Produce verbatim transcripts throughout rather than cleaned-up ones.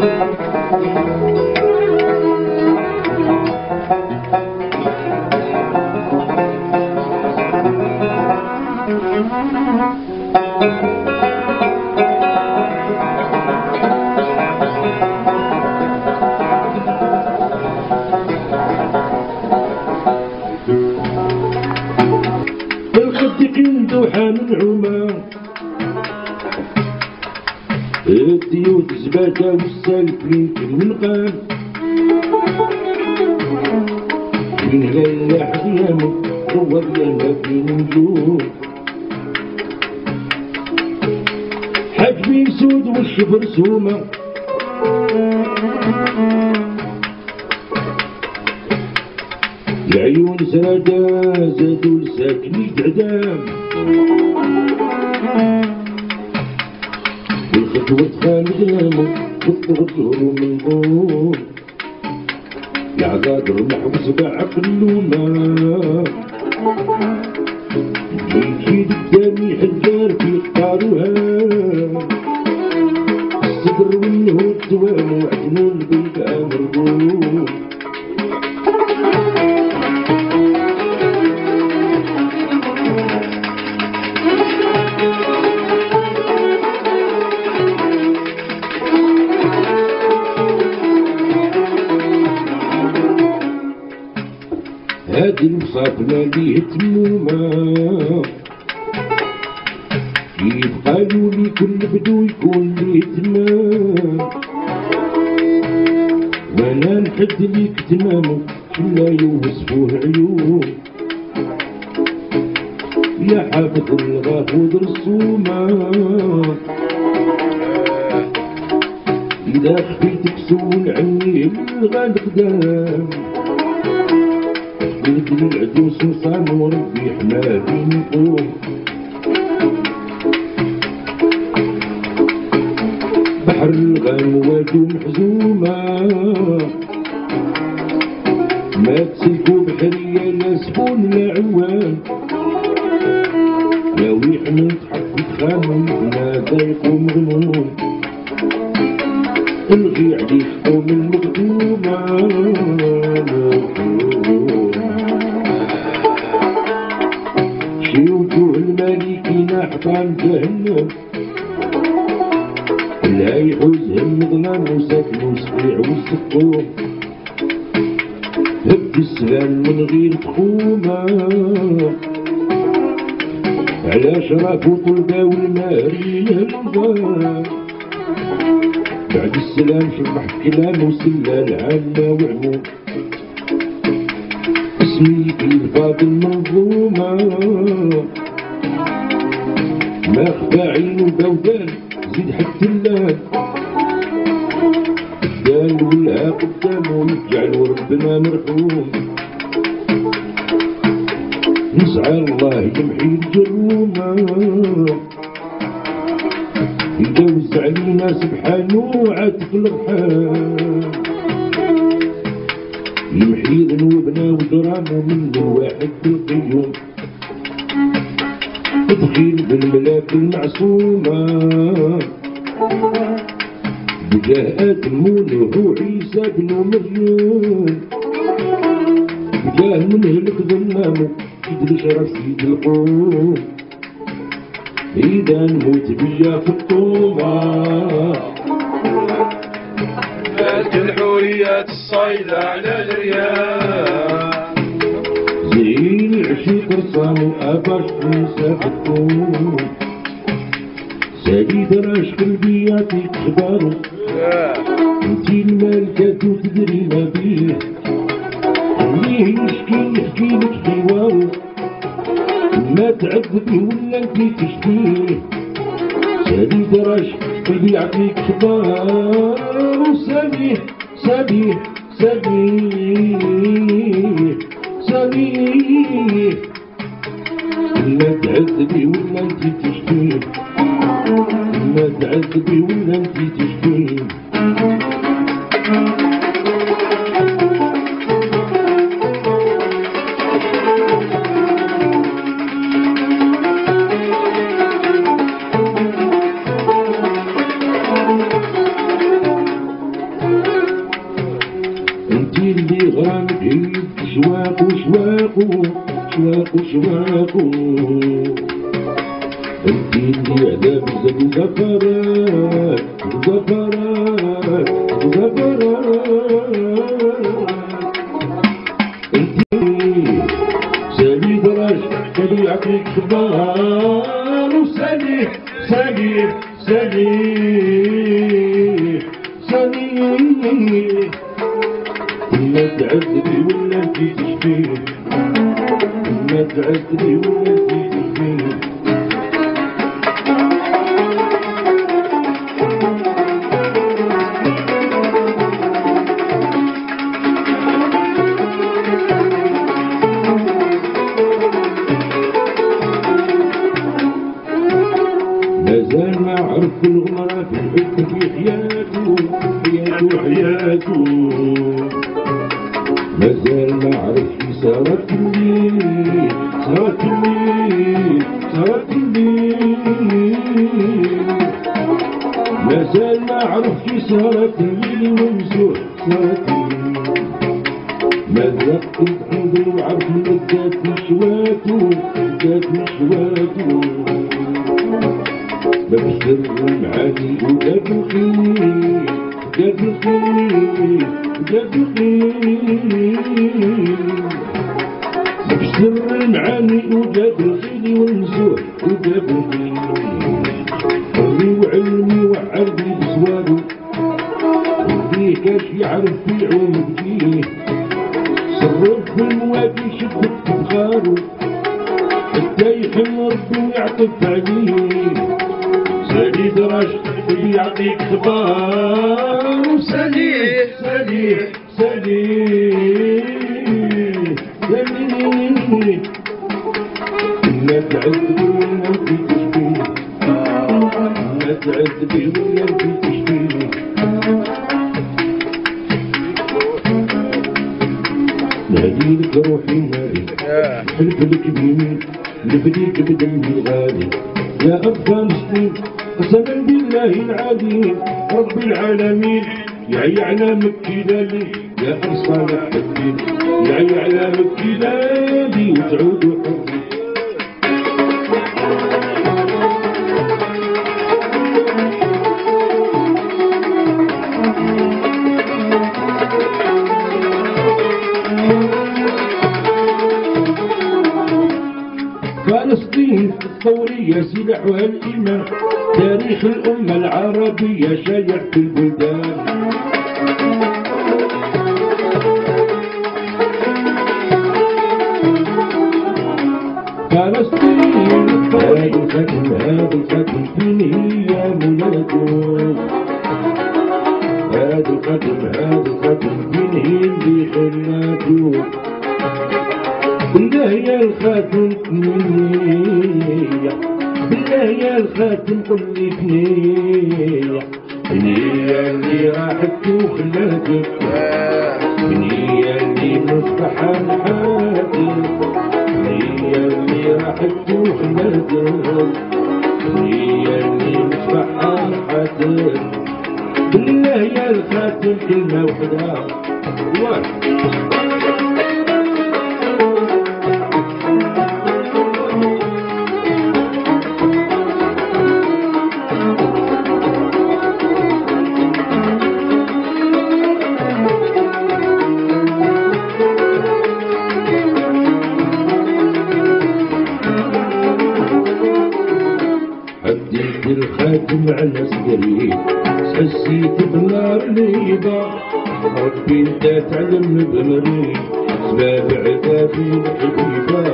الديوت زبادة والسالكين من قال من ليلة حيامه صور يلا فين نجوم حجمي سود والشبر سومة العيون زادة زادوا لساكني قعدام والخطوة خالدامه والطغط الهروم من طول العقاد محبوس بعقلوما يجي قدامي حجار في قطاروها الصدر والنهود دوام وعجنون بالبقى مربوط هادي المصافنة ليه تمومة كيف قالوا لي كل بدو يكون ليه تمام وانا نحد ليك تمامه كلا يوصفوه عيون يا حافظ الغافود رسومة إذا خفيت بسول عني الغالب قدام ولكن العدوس وصان وربي حمادي نقوم بحر الغام وادو محزومة ما تسلكو بحرية لا سفون لا عوان يا ويح من تحفظ خامم لا ضيق ومغموم الغي عليك قوم المقدومة شيوخ الملكين أحضان جهنم لا يحوزهم ظلام وسكنوا صقيع والسقوم هب السلام من غير تخومة على شرف وطلبة والمارين الغار بعد السلام شرح كلام وسلال عامة وعموم اسمي في الفاضل منظومة ما خفى عينو بودان زيد حتى اللان الدال والها قدامه يجعل وربنا مرحوم نسعى الله يمحي الجرومة يجوز علينا سبحانه عاتف الرحام يمحي ذنوبنا وجرامه منه واحد بالقيوم تدخيل بالملاك المعصومة بجاه آدم ونوح وعيسى بن مريم بجاه من هلك ظلامه يدري شرف سيد القوم إذا نموت بيا في الطوبة فات الحوريات الصيدة على الرياح زي العشيق رسام وأباش تنسى في الطوب سعيد راشق قلبي يعطيك خباره انتي المالكة وتدري ما بيه خليه يشكي يحكيلك حواره ما تعذبي ولا انتي تشتيه سعيد راشق قلبي يعطيك خباره سميه سميه سميه سميه ما تعذبي ولا انتي تشتيه ما تعذبي ولا انتي تشتيه معاكم انتي اللي على بزاف وزفرات وزفرات وزفرات انتي سالي دراج سالي يعطيك خبار وسالي سالي سالي سالي ولا تعذبي ولا انتي تشفي ولا تعذبي ولا انتي تشفي مازال ما عرف الغمرة في الحب في حياته حياته حياته مازال ما عرف في سهرة الليل سهرة الليل سهرة الليل مازال ما عرف في سهرة الليل ومزوح سهرة الليل مازال تبحث وعرف مدات نشواته مدات نشواته ببشر معاني وجاب الخير جاب الخير جاب الخير ببشر معاني وجاب الخير ونزوح وجاب الخير حري وعلمي وعربي بزوالو وديه كاش يعرف في عوم بديه صرف في الموادي شبك بخارو حتى يحن ربي ويعطف عليه سالي دراج يعطيك خبار وسالي سالي سالي سالي لا تعذبي ولا انتي تشفي لا تعذبي ولا انتي تشفي ناديلك روحي مالي حلفلك بيمين نبديك بدمي الغالي يا أب فلسطين قسما بالله العظيم رب العالمين يعي على مكي لالي يا أب صالح الدين يعي على مكي لالي وتعودوا حبي فلسطين الثورية سلاحها الإيمان تاريخ الأمة العربية شايع في البلدان فلسطين هذا الختم هذا الختم فين هي مولاتو هذا الختم هذا الختم فين هي اللي خلاتو بالله يا الخاتم كنية بالله يا الخاتم قل لي كنية كنية اللي راحت وخلاتك كنية اللي مفتحة الحاتم كنية اللي راحت وخلاتك كنية اللي مفتحة الحاتم بالله يا الخاتم كلمة وحدة واحد حديت الخاتم على صدري حسيت بنار ليبا ربي انت تعلم بمري سباب عذابي الحبيبة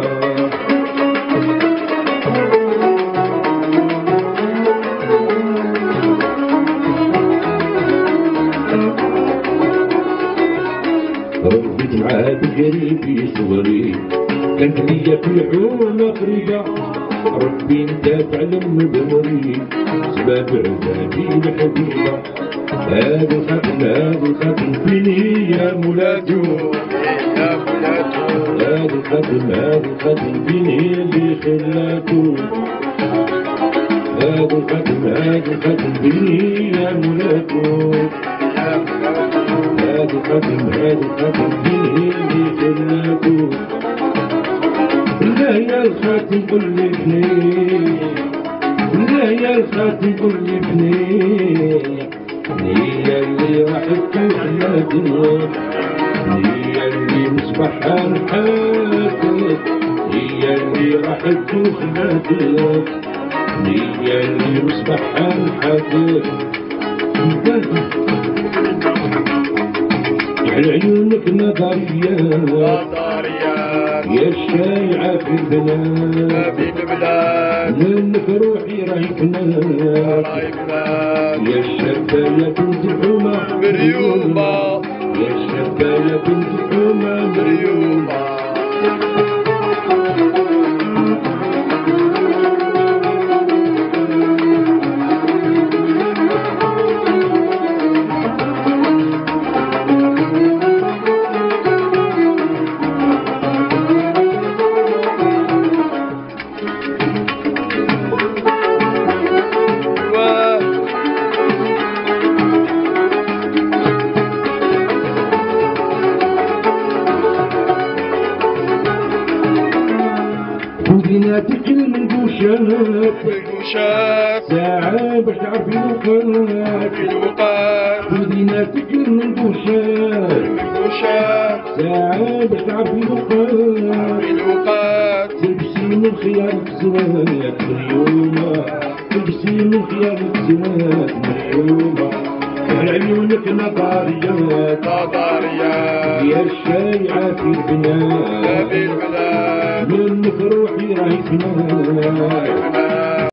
ربيت معاه بجري في صغري كانت ليا في الحومة قريبة ربي انت تعلم بمري سباب عذابي الحبيبة هذا الختم هذا الختم فيني يا مولاتو يا مولاتو هذا الختم هذا الختم فيني اللي خلاتو هذا الختم هذا الختم فيني يا مولاتو يا مولاتو هذا الختم هذا الختم فيني اللي خلاتو بالله يا يا الخاتم قل لي بني لا يا الخاتم قل لي بني هي اللي راح تكون الدنيا هي اللي مصباحها نحاتك هي اللي راح تكون الدنيا هي اللي مصباحها نحاتك على عيونك نظريات يا الشايعة في البلاد منك روحي رايك نار يا الشباية بنت الحومة مريومة يا الشباية بنت الحومة مريومة بيناتك المنقوشات والقوشات ساعة باش تعرفي الوقات في الوقات بيناتك المنقوشات والقوشات ساعة باش تعرفي الوقات في الوقات تلبسي من خيارك زوات مريومة تلبسي من خيارك زوات مريومة على عيونك نظاريات نظريات يا الشايعة في البنات في البلاد منك روحي راهي في نار